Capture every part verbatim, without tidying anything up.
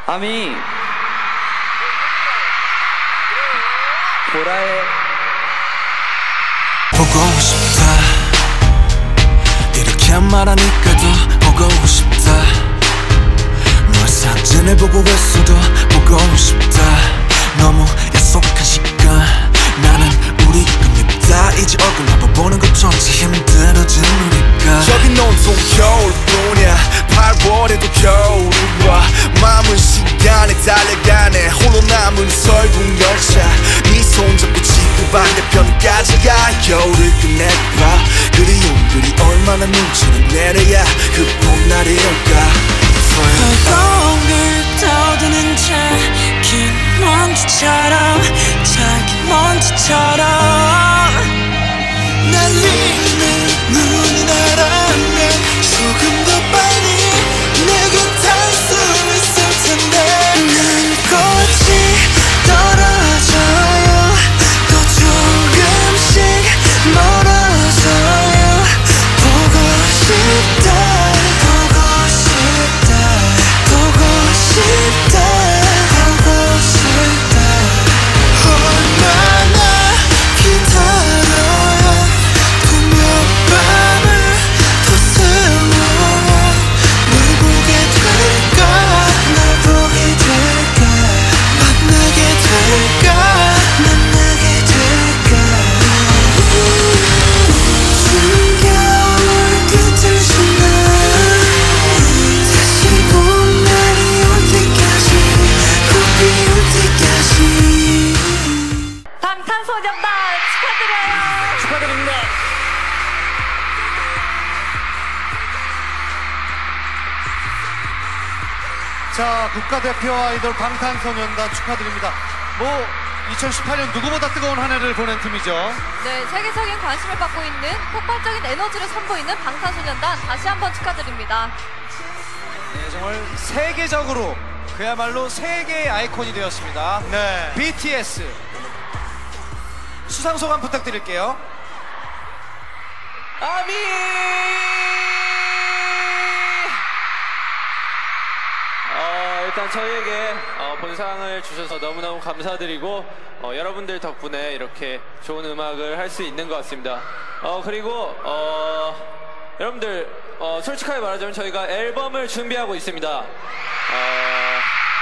아미 보라에 보고 싶다 이렇게 말하니까 더 보고 싶다 너의 사진을 보고 있어도 보고 싶다 너무 약속한 시간 나는 우리가 밉다 이제 얼굴 한번 보는 것조차 힘들어진 우리가 저긴 온통 겨울뿐이야 팔월에도 겨울이 와 마음은 시간에 달려가네 홀로 남은 설국 열차 네 손잡고 지구 반대편까지 가 겨울을 끝내봐 그리움들이 얼마나 눈치를 내려야 그 봄날이 올까 허공을 떠도는 작은 먼지처럼 작은 먼지처럼 날리는 눈이 나라면 조금 더 빨리 내게 닿을 수 있을 텐데 난 꽃이 떨어져요 또 조금씩 멀어져요 보고 싶다 보고 싶다 보고 싶다 보고 싶다 얼마나 기다려야 또 몇 밤을 더 세워 널 보게 될까 날 보게 될까 만나게 될까 만나게 될까 숨겨올 끝을 지나 다시 봄날이 올 때까지 꽃이 올 때까지 방탄소년단 축하드려요. 축하드립니다. 자, 국가대표 아이돌 방탄소년단 축하드립니다. 뭐 이천십팔 년 누구보다 뜨거운 한 해를 보낸 팀이죠. 네, 세계적인 관심을 받고 있는 폭발적인 에너지를 선보이는 방탄소년단 다시 한번 축하드립니다. 네, 정말 세계적으로 그야말로 세계의 아이콘이 되었습니다. 네. 비티에스 수상 소감 부탁드릴게요. 아미 어, 일단 저희에게 어, 본상을 주셔서 너무너무 감사드리고 어, 여러분들 덕분에 이렇게 좋은 음악을 할 수 있는 것 같습니다. 어, 그리고 어, 여러분들 어, 솔직하게 말하자면 저희가 앨범을 준비하고 있습니다. 어,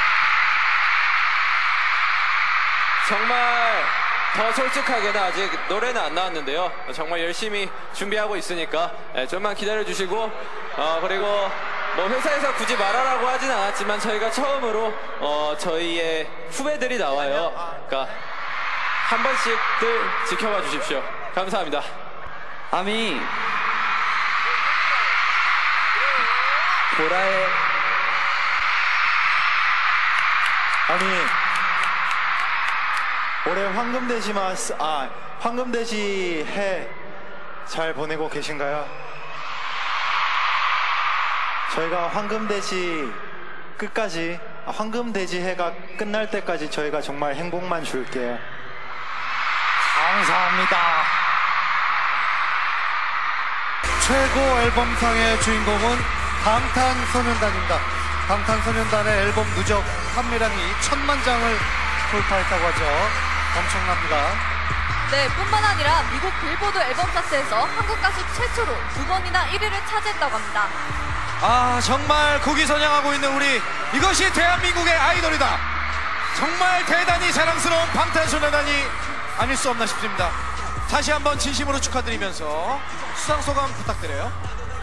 정말 더 솔직하게는 아직 노래는 안 나왔는데요. 정말 열심히 준비하고 있으니까 네, 좀만 기다려주시고 어, 그리고 뭐 회사에서 굳이 말하라고 하진 않았지만 저희가 처음으로 어, 저희의 후배들이 나와요. 그러니까 한 번씩들 지켜봐 주십시오. 감사합니다. 아미 보라에 아니 올해 황금돼지만 아 황금돼지 해 잘 보내고 계신가요? 저희가 황금돼지 끝까지 아, 황금돼지 해가 끝날 때까지 저희가 정말 행복만 줄게요. 감사합니다. 최고 앨범상의 주인공은 방탄소년단입니다. 방탄소년단의 앨범 누적 판매량이 천만 장을 돌파했다고 하죠. 엄청납니다. 네, 뿐만 아니라 미국 빌보드 앨범 차트에서 한국 가수 최초로 두 번이나 일 위를 차지했다고 합니다. 아, 정말 국위선양하고 있는 우리 이것이 대한민국의 아이돌이다. 정말 대단히 자랑스러운 방탄소년단이 아닐 수 없나 싶습니다. 다시 한번 진심으로 축하드리면서 수상 소감 부탁드려요.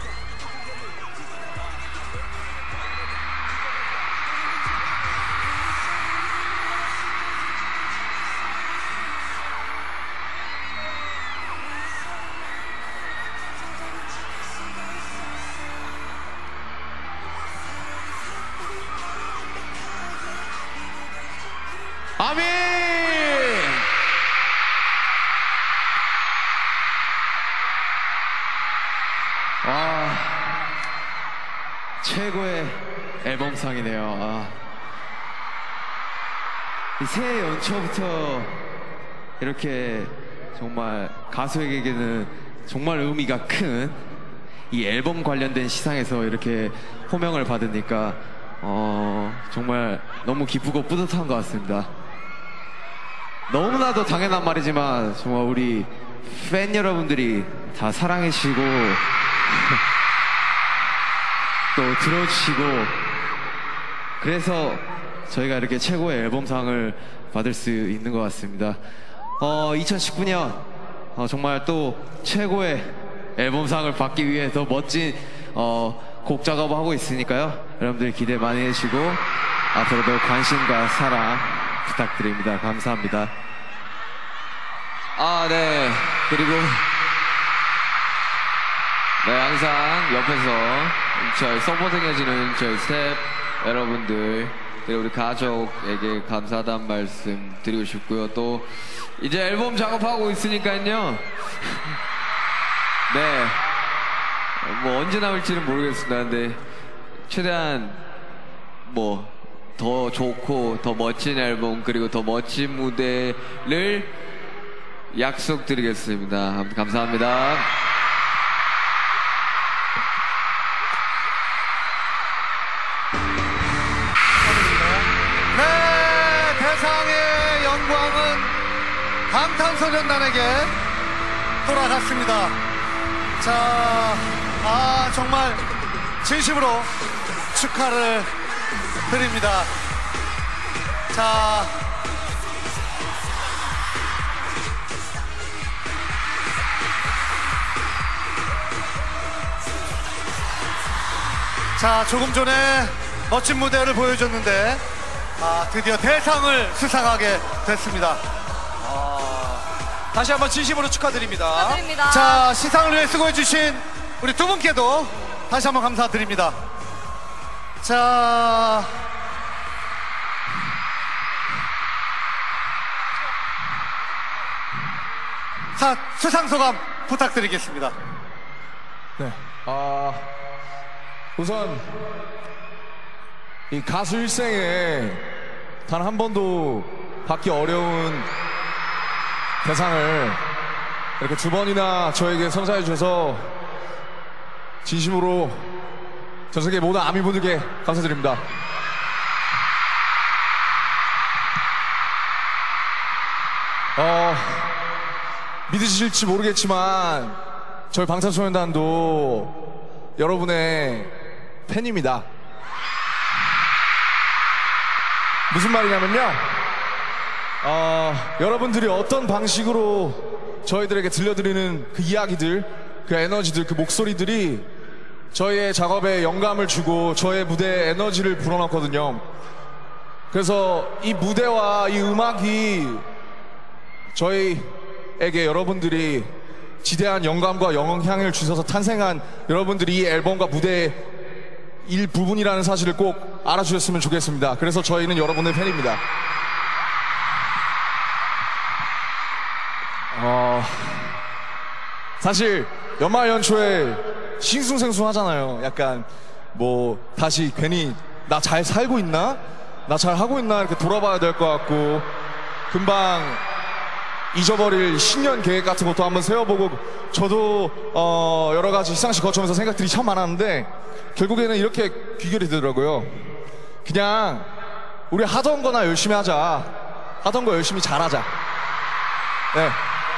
아미 와, 최고의 앨범상이네요. 아. 새해 연초부터 이렇게 정말 가수에게는 정말 의미가 큰 이 앨범 관련된 시상에서 이렇게 호명을 받으니까 어, 정말 너무 기쁘고 뿌듯한 것 같습니다. 너무나도 당연한 말이지만 정말 우리 팬 여러분들이 다 사랑해주시고 또 들어주시고 그래서 저희가 이렇게 최고의 앨범상을 받을 수 있는 것 같습니다. 어, 이천십구 년 어, 정말 또 최고의 앨범상을 받기 위해 더 멋진 어, 곡 작업을 하고 있으니까요. 여러분들 기대 많이 해주시고 앞으로도 관심과 사랑 부탁드립니다. 감사합니다. 아, 네. 그리고 네, 항상 옆에서 저희 서포팅해주는 저희 스텝 여러분들 그리고 우리 가족에게 감사하다는 말씀 드리고 싶고요. 또 이제 앨범 작업하고 있으니까요. 네. 뭐 언제 나올지는 모르겠습니다. 근데 최대한 뭐 더 좋고 더 멋진 앨범 그리고 더 멋진 무대를 약속드리겠습니다. 감사합니다. 네, 대상의 영광은 방탄소년단에게 돌아갔습니다. 자, 아 정말 진심으로 축하를 드립니다. 자, 자 조금 전에 멋진 무대를 보여줬는데 아, 드디어 대상을 수상하게 됐습니다. 다시 한번 진심으로 축하드립니다. 축하드립니다. 자, 시상을 위해 수고해주신 우리 두 분께도 다시 한번 감사드립니다. 자, 사, 수상 소감 부탁드리겠습니다. 네. 아, 우선 이 가수 일생에 단 한 번도 받기 어려운 대상을 이렇게 두 번이나 저에게 선사해 주셔서 진심으로 전 세계 모든 아미분들께 감사드립니다. 어, 믿으실지 모르겠지만 저희 방탄소년단도 여러분의 팬입니다. 무슨 말이냐면요, 어, 여러분들이 어떤 방식으로 저희들에게 들려드리는 그 이야기들, 그 에너지들, 그 목소리들이 저희의 작업에 영감을 주고 저의 무대에 에너지를 불어넣거든요. 그래서 이 무대와 이 음악이 저희에게 여러분들이 지대한 영감과 영향을 주셔서 탄생한 여러분들이 이 앨범과 무대의 일부분이라는 사실을 꼭 알아주셨으면 좋겠습니다. 그래서 저희는 여러분의 팬입니다. 어, 사실 연말 연초에 싱숭생숭하잖아요. 약간 뭐 다시 괜히 나 잘 살고 있나? 나 잘 하고 있나? 이렇게 돌아봐야 될 것 같고, 금방 잊어버릴 신년 계획 같은 것도 한번 세워보고, 저도 어 여러 가지 시상식 거쳐오면서 생각들이 참 많았는데 결국에는 이렇게 귀결이 되더라고요. 그냥 우리 하던 거나 열심히 하자. 하던 거 열심히 잘하자. 네.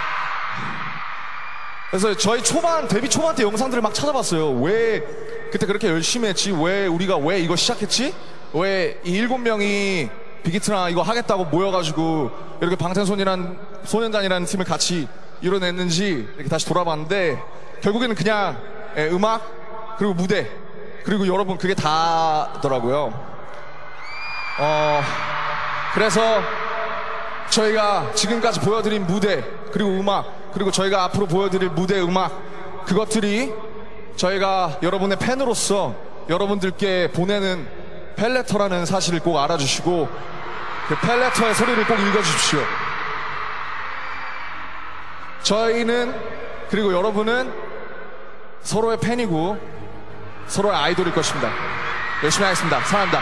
그래서 저희 초반, 데뷔 초반 때 영상들을 막 찾아봤어요. 왜 그때 그렇게 열심히 했지? 왜 우리가 왜 이거 시작했지? 왜 이 일곱 명이 빅히트랑 이거 하겠다고 모여가지고 이렇게 방탄소년단, 소년단이라는 팀을 같이 이뤄냈는지 이렇게 다시 돌아봤는데, 결국에는 그냥 예, 음악 그리고 무대 그리고 여러분, 그게 다더라고요. 어, 그래서 저희가 지금까지 보여드린 무대 그리고 음악 그리고 저희가 앞으로 보여드릴 무대 음악, 그것들이 저희가 여러분의 팬으로서 여러분들께 보내는 팬레터라는 사실을 꼭 알아주시고 그 팬레터의 소리를 꼭 읽어주십시오. 저희는, 그리고 여러분은 서로의 팬이고 서로의 아이돌일 것입니다. 열심히 하겠습니다. 사랑합니다.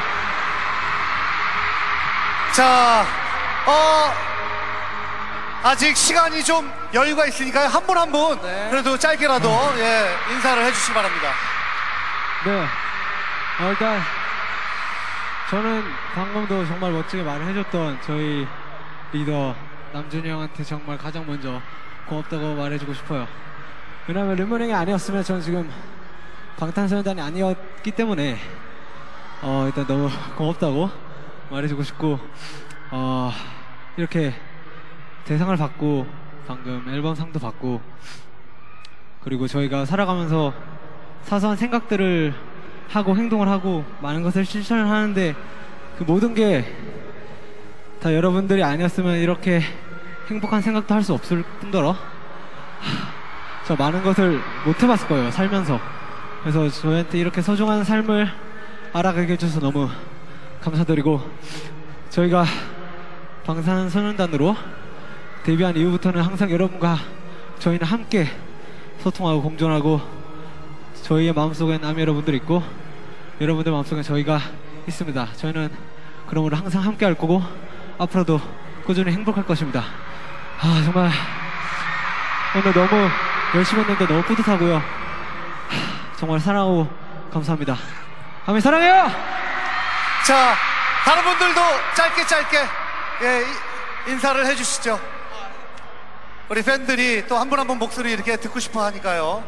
자, 어, 아직 시간이 좀 여유가 있으니까요. 한 분 한 분 그래도 짧게라도 예, 인사를 해주시기 바랍니다. 네. 어, 일단 저는 방금도 정말 멋지게 말을 해줬던 저희 리더 남준이 형한테 정말 가장 먼저 고맙다고 말해주고 싶어요. 왜냐면 르몬 형이 아니었으면 저는 지금 방탄소년단이 아니었기 때문에 어, 일단 너무 고맙다고 말해주고 싶고, 어, 이렇게 대상을 받고 방금 앨범상도 받고, 그리고 저희가 살아가면서 사소한 생각들을 하고 행동을 하고 많은 것을 실천을 하는데 그 모든 게 다 여러분들이 아니었으면 이렇게 행복한 생각도 할 수 없을 뿐더러 저 많은 것을 못 해봤을 거예요, 살면서. 그래서 저희한테 이렇게 소중한 삶을 알아가게 해줘서 너무 감사드리고, 저희가 방탄소년단으로 데뷔한 이후부터는 항상 여러분과 저희는 함께 소통하고 공존하고, 저희의 마음속엔 아미 여러분들이 있고 여러분들 마음속엔 저희가 있습니다. 저희는 그러므로 항상 함께 할 거고 앞으로도 꾸준히 행복할 것입니다. 아, 정말 오늘 너무 열심히 했는데 너무 뿌듯하고요. 정말 사랑하고 감사합니다. 아미 사랑해요. 자, 다른 분들도 짧게 짧게 예, 인사를 해주시죠. 우리 팬들이 또 한 분 한 분 목소리 이렇게 듣고 싶어 하니까요.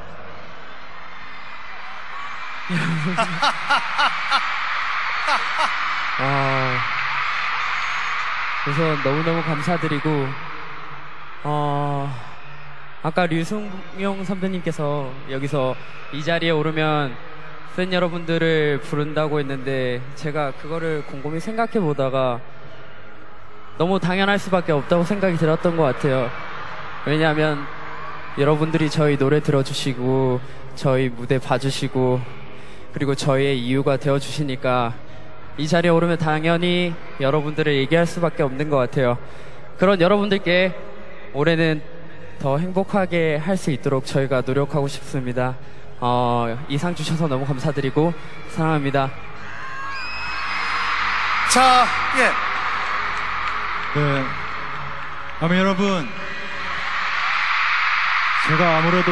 아, 우선 너무너무 감사드리고, 어, 아까 류승용 선배님께서 여기서 이 자리에 오르면 팬 여러분들을 부른다고 했는데, 제가 그거를 곰곰이 생각해 보다가 너무 당연할 수밖에 없다고 생각이 들었던 것 같아요. 왜냐하면 여러분들이 저희 노래 들어주시고 저희 무대 봐주시고 그리고 저희의 이유가 되어주시니까 이 자리에 오르면 당연히 여러분들을 얘기할 수밖에 없는 것 같아요. 그런 여러분들께 올해는 더 행복하게 할 수 있도록 저희가 노력하고 싶습니다. 어, 이 상 주셔서 너무 감사드리고 사랑합니다. 자, 예. 네, 아미 여러분, 제가 아무래도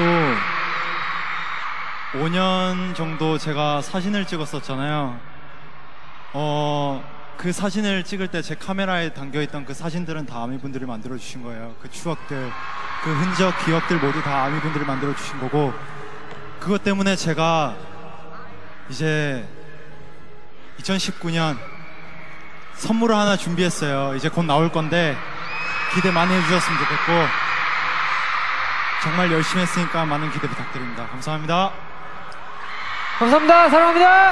오 년 정도 제가 사진을 찍었었잖아요. 어, 그 사진을 찍을 때 제 카메라에 담겨있던 그 사진들은 다 아미분들이 만들어주신 거예요. 그 추억들, 그 흔적, 기억들 모두 다 아미분들이 만들어주신 거고, 그것 때문에 제가 이제 이천십구 년 선물을 하나 준비했어요. 이제 곧 나올 건데 기대 많이 해주셨으면 좋겠고, 정말 열심히 했으니까 많은 기대 부탁드립니다. 감사합니다. 감사합니다. 사랑합니다.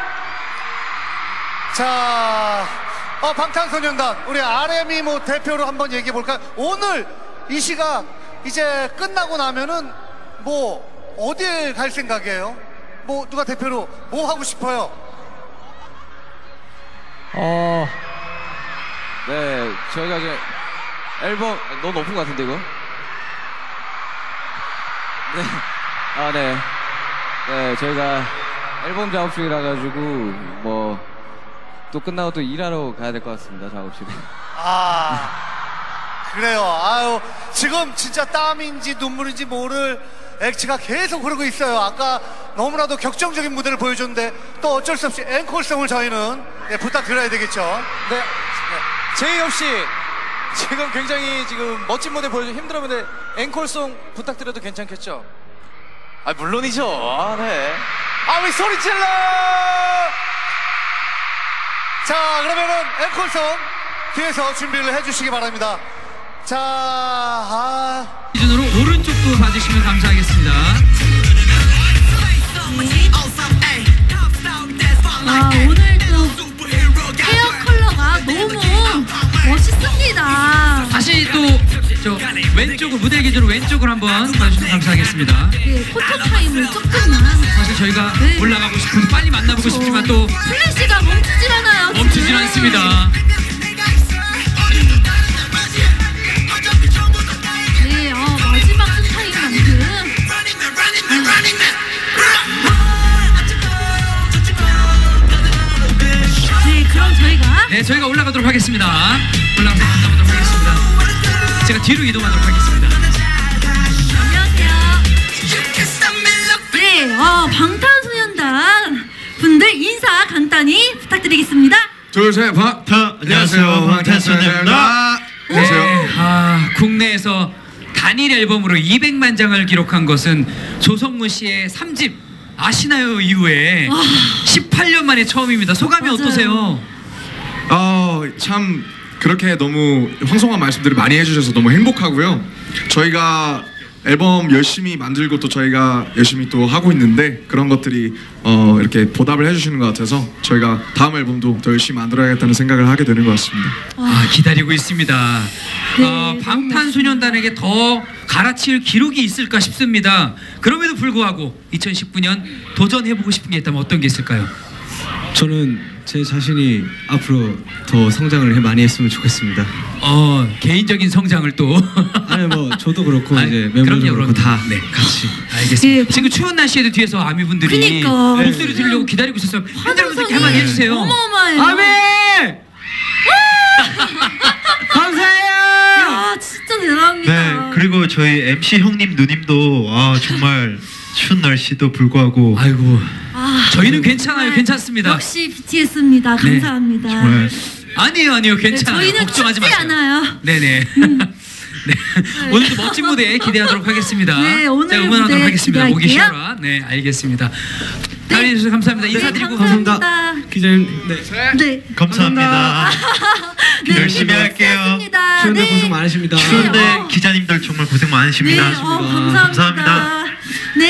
자, 어, 방탄소년단 우리 알엠이 뭐 대표로 한번 얘기해 볼까요? 오늘 이 시각 이제 끝나고 나면은 뭐 어디에 갈 생각이에요? 뭐 누가 대표로 뭐 하고 싶어요? 어, 네, 저희가 이제 앨범 너무 높은 것 같은데 이거? 네, 아, 네, 네, 저희가 앨범 작업실이라 가지고 뭐 또 끝나고 또 일하러 가야 될 것 같습니다, 작업실에. 아, 그래요. 아유, 지금 진짜 땀인지 눈물인지 모를 액체가 계속 흐르고 있어요. 아까 너무나도 격정적인 무대를 보여줬는데 또 어쩔 수 없이 앵콜송을 저희는 예, 부탁드려야 되겠죠. 네. 네. 제이홉 씨, 지금 굉장히 지금 멋진 무대 보여주고 힘들었는데 앵콜송 부탁드려도 괜찮겠죠? 아, 물론이죠. 아, 네. 아, 우리 소리 질러! 자, 그러면은 앵콜송 뒤에서 준비를 해주시기 바랍니다. 자, 아. 기준으로 오른쪽도 봐주시면 감사하겠습니다. 와, 오늘도 헤어 컬러가 너무 멋있습니다. 다시 또 저 왼쪽으로 무대 기준으로 왼쪽으로 한번 봐주시면 감사하겠습니다. 네, 포토 타임을 조금만. 사실 저희가 네. 올라가고 싶은 빨리 만나보고 그렇죠. 싶지만 또 플래시가 멈추질 않아요. 멈추질 지금. 않습니다. 네, 어, 마지막 스타일 만큼. 네, 그럼 저희가 네, 저희가 올라가도록 하겠습니다. 올라가서 만나보도록 하겠습니다. 제가 뒤로 이동하도록 하겠습니다. 안녕하세요. 네, 어, 방탄소년단 분들 인사 간단히 부탁드리겠습니다. 둘, 셋, 방. 안녕하세요, 방탄소년단입니다. 네, 아, 국내에서 단일 앨범으로 이백만 장을 기록한 것은 조성모 씨의 삼 집 아시나요 이후에 십팔 년 만에 처음입니다. 소감이 맞아요. 어떠세요? 어, 참 그렇게 너무 황송한 말씀들을 많이 해주셔서 너무 행복하고요. 저희가 앨범 열심히 만들고 또 저희가 열심히 또 하고 있는데 그런 것들이 어, 이렇게 보답을 해주시는 것 같아서 저희가 다음 앨범도 더 열심히 만들어야겠다는 생각을 하게 되는 것 같습니다. 아, 기다리고 있습니다. 어, 방탄소년단에게 더 갈아치울 기록이 있을까 싶습니다. 그럼에도 불구하고 이천십구 년 도전해보고 싶은 게 있다면 어떤 게 있을까요? 저는 제 자신이 앞으로 더 성장을 해- 많이 했으면 좋겠습니다. 어, 개인적인 성장을 또 아니 뭐 저도 그렇고 아니, 이제 그럼요, 멤버도 그렇고 그럼요. 다 네. 같이. 알겠습니다. 지금 추운 날씨에도 뒤에서 아미분들이 그니까. 목소리 들으려고 기다리고 있었어요. 팬여러분들 화장성이 한마디 해주세요. 어마어마해요. 아미! 감사해요. 야, 진짜 대단합니다. 네, 그리고 저희 엠씨 형님 누님도 아 정말 추운 날씨도 불구하고 아이고 아, 저희는 괜찮아요. 괜찮습니다. 역시 비티에스입니다. 네. 감사합니다. 정말 아니에요, 아니요, 괜찮아요. 네, 저희는 걱정하지 춥지 마세요. 않아요. 네네. 네. 오늘도 멋진 무대 기대하도록 하겠습니다. 네, 오늘 자, 응원하도록 무대 하겠습니다. 목이 기대할게요. 쉬어라. 네, 알겠습니다. 달려주셔서 감사합니다. 인사드리고 감사합니다. 기자님, 네. 네. 감사합니다. 네, 열심히 할게요. 감사합니다. 추운데 네. 고생 많으십니다. 추운데 기자님들 정말 고생 많으십니다. 네, 어, 감사합니다. 감사합니다. 네.